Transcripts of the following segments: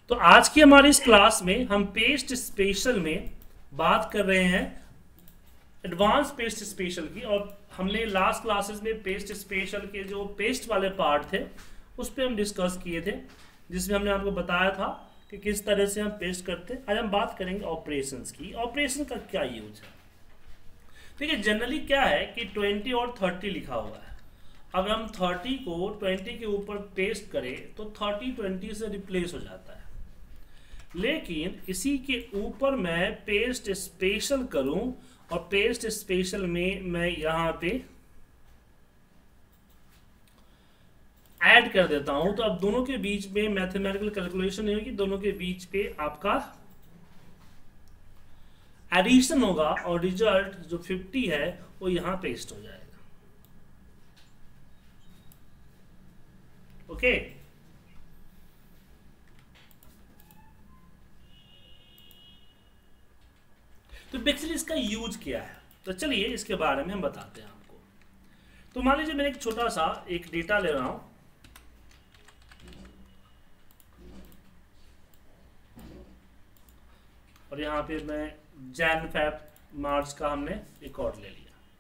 तो आज की हमारी इस क्लास में हम पेस्ट स्पेशल में बात कर रहे हैं एडवांस पेस्ट स्पेशल की। और हमने लास्ट क्लासेस में पेस्ट स्पेशल के जो पेस्ट वाले पार्ट थे उस पर हम डिस्कस किए थे, जिसमें हमने आपको बताया था कि किस तरह से हम पेस्ट करते हैं। आज हम बात करेंगे ऑपरेशंस की। ऑपरेशन का क्या यूज है। देखिए जनरली क्या है कि 20 और 30 लिखा हुआ है। अगर हम 30 को 20 के ऊपर पेस्ट करें तो 30 20 से रिप्लेस हो जाता है। लेकिन इसी के ऊपर मैं पेस्ट स्पेशल करूं और पेस्ट स्पेशल में मैं यहां पे ऐड कर देता हूं, तो अब दोनों के बीच में मैथमेटिकल कैलकुलेशन नहीं होगी, दोनों के बीच पे आपका एडिशन होगा और रिजल्ट जो 50 है वो यहां पेस्ट हो जाएगा। ओके तो बेसिकली इसका यूज क्या है, तो चलिए इसके बारे में हम बताते हैं आपको। तो मान लीजिए मैं एक छोटा सा एक डेटा ले रहा हूं, और यहां पे मैं जैन फेब मार्च का हमने रिकॉर्ड ले लिया।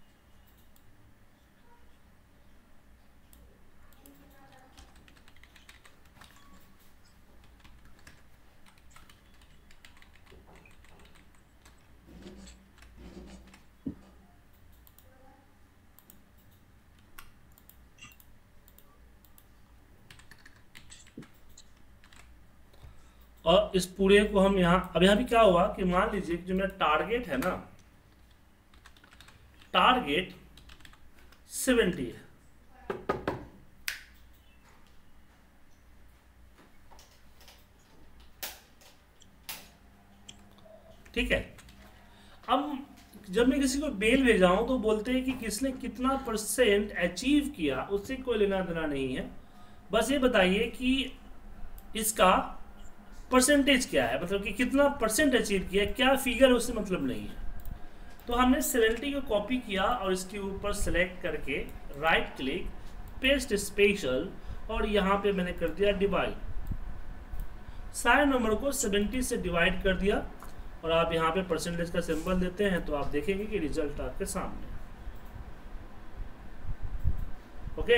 और इस पूरे को हम यहाँ भी क्या हुआ कि मान लीजिए कि जो मेरा टारगेट है ना, टारगेट 70 है। ठीक है। अब जब मैं किसी को मेल भेजा हूं तो बोलते हैं कि किसने कितना परसेंट अचीव किया, उससे कोई लेना देना नहीं है। बस ये बताइए कि इसका परसेंटेज क्या है, मतलब कि कितना परसेंट अचीव किया, क्या फिगर है, उससे मतलब नहीं है। तो हमने 70 को कॉपी किया और इसके ऊपर सेलेक्ट करके राइट क्लिक, पेस्ट स्पेशल, और यहाँ पे मैंने कर दिया डिवाइड। सारे नंबर को 70 से डिवाइड कर दिया और आप यहाँ पे परसेंटेज का सिंबल देते हैं तो आप देखेंगे कि रिजल्ट आपके सामने। ओके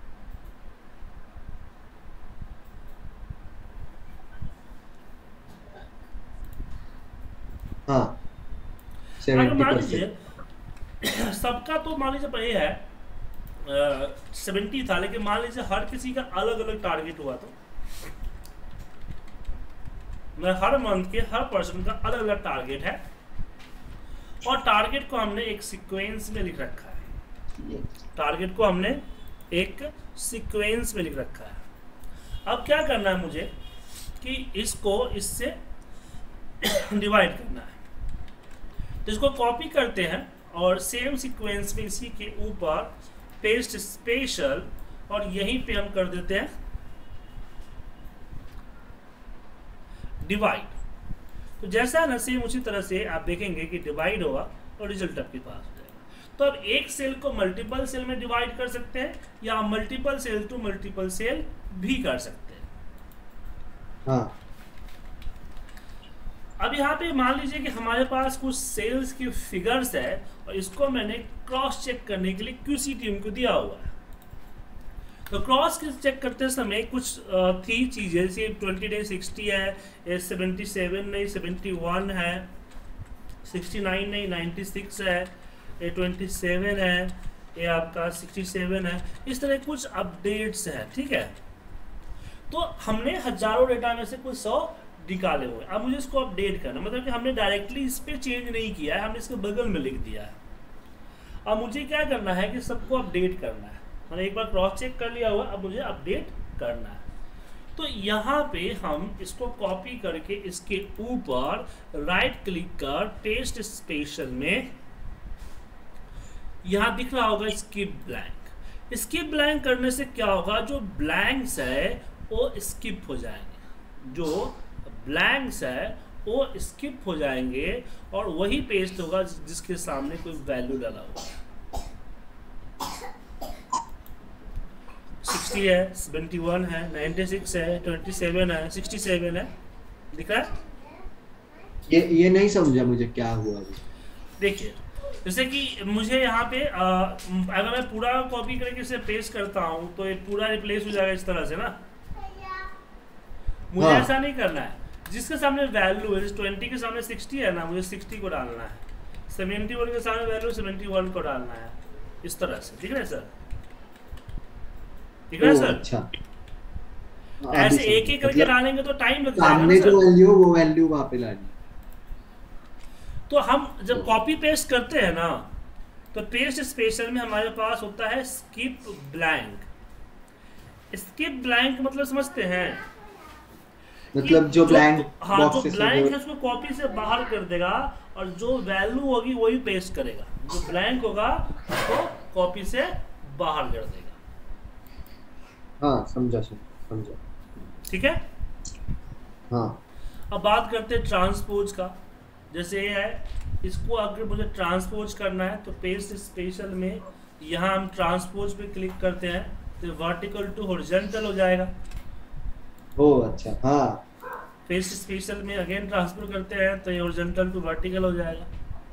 हाँ अगर मान 70%। लीजिए सबका तो मान लीजिए ये है 70 था, लेकिन मान लीजिए हर किसी का अलग अलग टारगेट हुआ, तो हर मंथ के हर पर्सन का अलग अलग टारगेट है और टारगेट को हमने एक सीक्वेंस में लिख रखा है। टारगेट को हमने एक सीक्वेंस में लिख रखा है। अब क्या करना है मुझे कि इसको इससे डिवाइड करना है। तो इसको कॉपी करते हैं और सेम सीक्वेंस में इसी के ऊपर पेस्ट स्पेशल, और यहीं पे हम कर देते हैं डिवाइड। तो जैसा है ना सेम उसी तरह से आप देखेंगे कि डिवाइड होगा और रिजल्ट आपके पास हो जाएगा। तो अब एक सेल को मल्टीपल सेल में डिवाइड कर सकते हैं या multiple cell to multiple cell भी कर सकते हैं। हाँ अब यहाँ पे मान लीजिए कि हमारे पास कुछ सेल्स की फिगर्स है और इसको मैंने क्रॉस चेक करने के लिए क्यूसी टीम को दिया हुआ है। तो क्रॉस चेक करते समय कुछ थी चीजें, जैसे 20 डे 60 है, 77 नहीं 71 है, 69 नहीं 96 है, 27 है, ये आपका 67 है। इस तरह कुछ अपडेट्स है। ठीक है। तो हमने हजारों डेटा में से कुछ 100 निकाले हुए। अब मुझे इसको अपडेट करना, मतलब कि हमने डायरेक्टली इस पे चेंज नहीं किया है, हमने इसके बगल में लिख दिया है। अब मुझे क्या करना है कि सबको अपडेट करना है। मैंने एक बार क्रॉस चेक कर लिया हुआ, अब मुझे अपडेट करना है। तो यहाँ पे हम इसको कॉपी करके इसके ऊपर राइट क्लिक कर पेस्ट स्पेशल में, यहाँ दिख रहा होगा स्किप ब्लैंक। स्किप ब्लैंक करने से क्या होगा, जो ब्लैंक्स है वो स्किप हो जाएंगे, जो ब्लैंक्स है वो स्किप हो जाएंगे और वही पेस्ट होगा जिसके सामने कोई वैल्यू डाला हुआ है। 60 है, 71 है, 96 है, 27 है, 67 है, दिख रहा है? ये नहीं समझा मुझे क्या हुआ अभी। देखिए जैसे कि मुझे यहाँ पे अगर मैं पूरा कॉपी करके इसे पेस्ट करता हूँ तो ये पूरा रिप्लेस हो जाएगा इस तरह से ना। मुझे हाँ ऐसा नहीं करना है। जिसके सामने वैल्यू है, 20 के सामने 60 है ना, मुझे 60 को डालना है। 71 के सामने वैल्यू 71 को डालना है, इस तरह से। ठीक है सर? ठीक है सर? अच्छा, अभी ऐसे एक एक समझा। करके मतलब डालेंगे तो टाइम लग जाएगा ना सामने सर। जो वैल्यू वो वैल्यू वहां पे लानी। तो हम जब ओ, कॉपी पेस्ट करते हैं ना, तो पेस्ट स्पेशल में हमारे पास होता है स्किप ब्लैंक। स्किप ब्लैंक मतलब समझते हैं कि मतलब जो ब्लैंक हाँ, जो बॉक्सेस लगे ब्लैंक है उसको कॉपी से बाहर कर देगा और जो वैल्यू होगी वही पेस्ट करेगा। जो ब्लैंक होगा उसको कॉपी से बाहर कर देगा। हाँ समझा समझा समझा। ठीक है? हाँ अब बात करते हैं ट्रांसपोज का। जैसे ये है, इसको अगर मुझे ट्रांसपोज करना है तो पेस्ट स्पेशल में यहाँ हम ट्रांसपोज पे क्लिक करते हैं तो वर्टिकल टू हॉरिजॉन्टल हो जाएगा। ओ अच्छा हाँ। पेस्ट स्पेशल में अगेन ट्रांसफर करते हैं तो ये हॉरिजॉन्टल टू वर्टिकल हो जाएगा।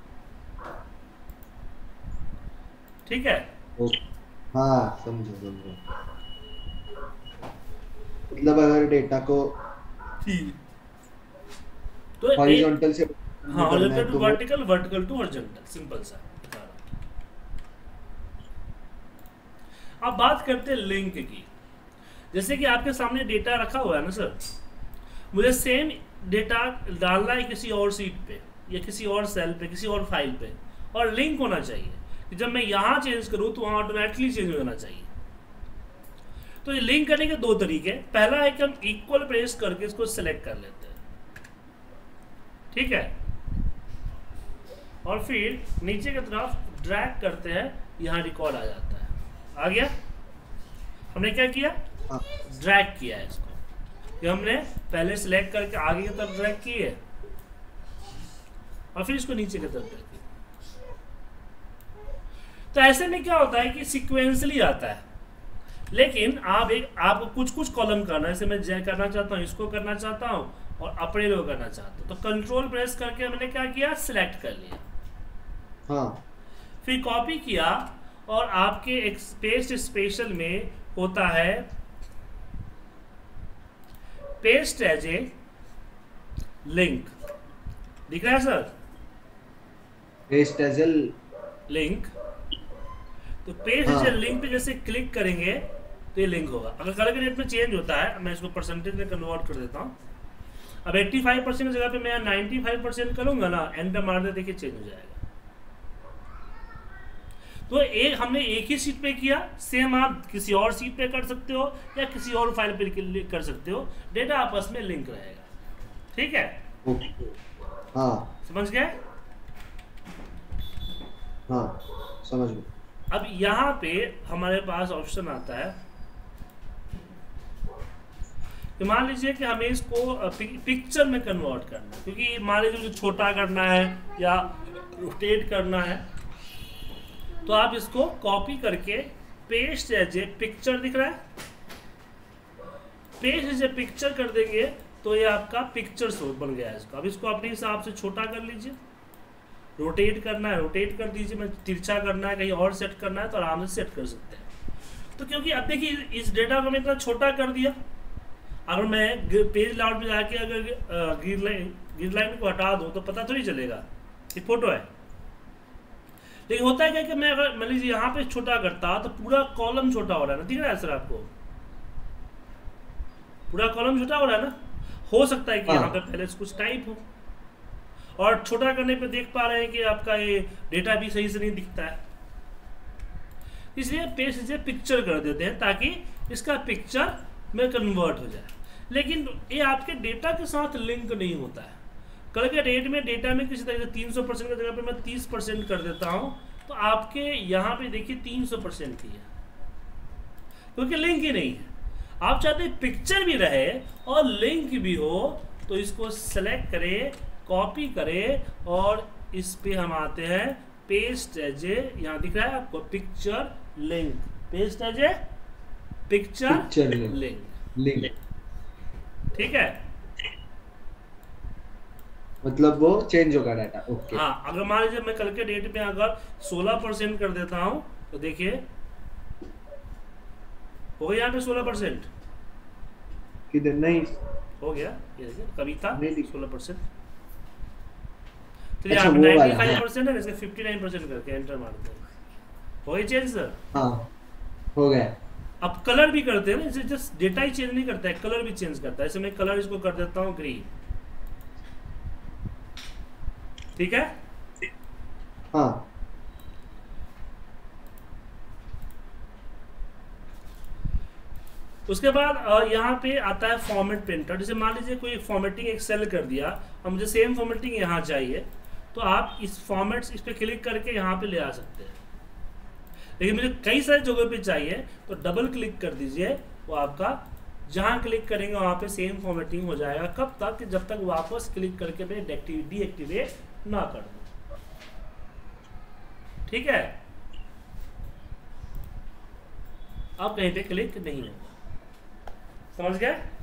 ठीक है? ओ हाँ समझा समझा। मतलब अगर डेटा को तो हॉरिजॉन्टल से हाँ, करना है हॉरिजॉन्टल टू तो वो vertical, vertical to horizontal, simple सा। अब बात करते हैं लिंक की। जैसे कि आपके सामने डेटा रखा हुआ है ना सर, मुझे सेम डेटा डालना है किसी और सीट पे या किसी और सेल पे, किसी और फाइल पे, और लिंक होना चाहिए कि जब मैं यहाँ चेंज करूँ तो वहाँ ऑटोमेटिकली चेंज हो जाना चाहिए। तो ये लिंक करने के दो तरीके। पहला है कि हम इक्वल प्रेस करके इसको सिलेक्ट कर लेते हैं, ठीक है, और फिर नीचे की तरफ ड्रैग करते हैं, यहाँ रिकॉर्ड आ जाता है। आ गया? हमने क्या किया? हाँ ड्रैग किया है इसको। ये हमने पहले सिलेक्ट करके आगे की तरफ ड्रैग की है और फिर इसको नीचे की तरफ ड्रैग किया। तो ऐसे में क्या होता है कि सीक्वेंसली आता है, लेकिन आपको कुछ कुछ कॉलम करना है। जैसे मैं जय करना चाहता हूँ, इसको करना चाहता हूँ और अपने को करना चाहता हूँ, तो कंट्रोल प्रेस करके मैंने क्या किया? सिलेक्ट कर लिया। हाँ फिर कॉपी किया और आपके एक पेस्ट स्पेशल में होता है पेस्ट एज ए लिंक। दिख रहा है sir? Paste as a link. तो पेस्ट एज ए हाँ लिंक पे जैसे क्लिक करेंगे तो ये लिंक होगा। अगर कलर के रेट में चेंज होता है, मैं इसको परसेंटेज में कन्वर्ट कर देता हूँ। अब 85% की जगह पे मैं 95% करूंगा ना, एंटर मार दे, देखिए चेंज हो जाएगा। तो हमने एक ही सीट पे किया, सेम आप किसी और सीट पे कर सकते हो या किसी और फाइल पे कर सकते हो, डेटा आपस में लिंक रहेगा। ठीक है? ओके हाँ समझ गए? हाँ समझ गया। अब यहाँ पे हमारे पास ऑप्शन आता है कि मान लीजिए कि हमें इसको पिक्चर में कन्वर्ट करना है, क्योंकि मान लीजिए छोटा करना है या रोटेट करना है, तो आप इसको कॉपी करके पेस्ट एज ए पिक्चर, दिख रहा है, पेस्ट एज ए पिक्चर कर देंगे तो ये आपका पिक्चर शो बन गया है इसका। अब इसको अपने हिसाब से छोटा कर लीजिए, रोटेट करना है रोटेट कर दीजिए, मैं तिरछा करना है कहीं और सेट करना है तो आराम से सेट कर सकते हैं। तो क्योंकि अब देखिए इस डेटा को मैं इतना छोटा कर दिया, अगर मैं पेज लाउट में जाके अगर ग्रिड लाइन को हटा दूँ तो पता थोड़ी चलेगा कि फोटो है। लेकिन होता है क्या कि मैं अगर मान लीजिए यहाँ पे छोटा करता तो पूरा कॉलम छोटा हो रहा है ना, दिख रहा है सर आपको? पूरा कॉलम छोटा हो रहा है ना। हो सकता है कि यहाँ पे पहले से कुछ टाइप हो, और छोटा करने पे देख पा रहे हैं कि आपका ये डेटा भी सही से नहीं दिखता है, इसलिए पेज से पिक्चर कर देते हैं ताकि इसका पिक्चर में कन्वर्ट हो जाए। लेकिन ये आपके डेटा के साथ लिंक नहीं होता है। कल के डेट में डेटा में किसी तरह से 300% की जगह पे मैं 30% कर देता हूँ, तो आपके यहाँ पे देखिए 300% ही है, क्योंकि लिंक ही नहीं है। आप चाहते हैं पिक्चर भी रहे और लिंक भी हो, तो इसको सेलेक्ट करें, कॉपी करें और इस पे हम आते हैं पेस्ट एज ए, यहाँ दिख रहा है आपको picture link, paste as a picture link. Link ठीक है? मतलब वो चेंज होगा डाटा। ओके। हाँ, अगर मान लीजिए मैं कल के डेट में अगर 16% कर देता हूँ तो देखिए हो गया यहाँ पे 16%। किधर? नहीं। हो गया, ये देखिए कविता नहीं दिख। 16%। तो अच्छा यहाँ पे वो वाला है। 95% है, इसके 59% करके एंटर मारते हैं, हो गई चेंज सर। हाँ हो गया। अब कलर भी करते हैं ना, इसे जस्ट डेटा ही चेंज नहीं करता है, कलर भी चेंज करता है। जैसे मैं कलर इसको कर देता हूँ ग्रीन, ठीक है। हाँ उसके बाद यहाँ पे आता है फॉर्मेट प्रिंटर। जैसे मान लीजिए कोई फॉर्मेटिंग एक सेल कर दिया और मुझे सेम फॉर्मेटिंग यहाँ चाहिए, तो आप इस फॉर्मेट्स इस पे क्लिक करके यहाँ पे ले आ सकते हैं। लेकिन मुझे कई सारी जगह पे चाहिए तो डबल क्लिक कर दीजिए, वो आपका जहाँ क्लिक करेंगे वहाँ पे सेम फॉर्मेटिंग हो जाएगा। कब तक? कि जब तक वापस क्लिक करके मैं डीएक्टिवेट ना कर दूँ, ठीक है। अब कहीं पे क्लिक नहीं होगा, समझ गए?